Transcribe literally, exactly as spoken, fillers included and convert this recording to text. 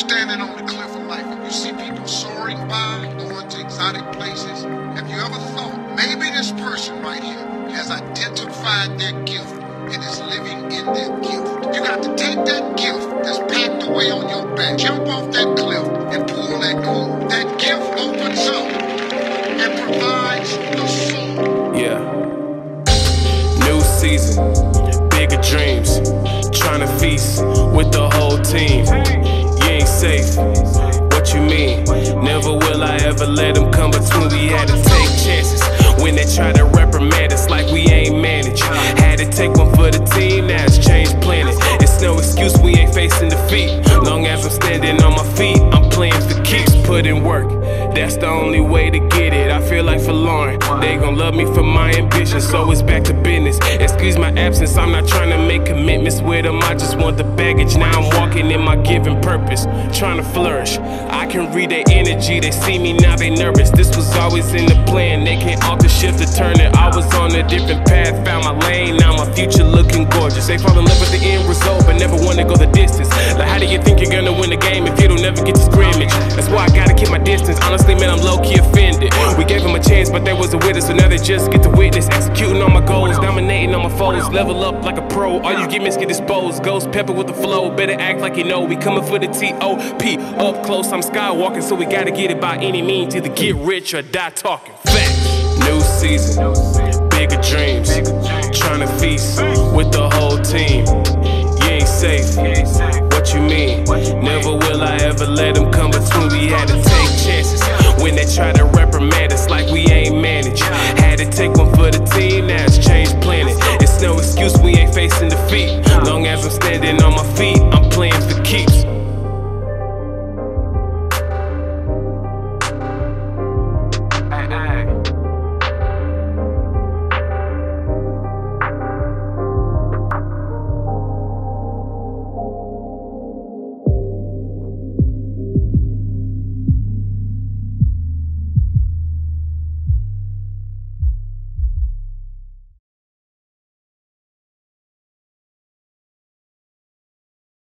standing on the cliff of life and you see people soaring by, going to exotic places, have you ever thought maybe this person right here has identified their gift and is living in their gift? You got to take that gift that's packed away on your back, jump off that cliff and pull that cord. That gift opens up and provides the soul. Yeah. New season, bigger dreams, trying to feast with the whole team. You ain't safe, what you mean? Never will I ever let them come between. We had to take chances when they try to reprimand us like we ain't managed. Had to take one for the team, now it's changed planet. It's no excuse, we ain't facing defeat. Long as I'm standing on my feet, I'm playing for keeps, put in work. That's the only way to get it. I feel like for Lauren, they gon' love me for my ambition, so it's back to business. Excuse my absence, I'm not trying to make commitments with them, I just want the baggage. Now I'm walking in my given purpose, trying to flourish. I can read their energy, they see me now, they nervous. This was always in the plan, they can't alter, shift, or turn it. I was on a different path, found my lane, now my future looking gorgeous. They fall in love with the end result, but never wanna go the distance. Like how do you think you're gonna win the game if you don't ever get to scrimmage? That's why I gotta keep my distance, honestly man, I'm low-key offended. We gave them a chance, but they was a witness, so now they just get to witness. Executing on my goals, dominating on my foes, level up like a pro. All you give me is get exposed, ghost pepper with the flow. Better act like you know, we coming for the T O P. Up close, I'm skywalking, so we gotta get it by any means. Either get rich or die talking. Facts. New season, bigger dreams, trying to feast with the whole team. You ain't safe, what you mean? Never will I ever let them come between. We had to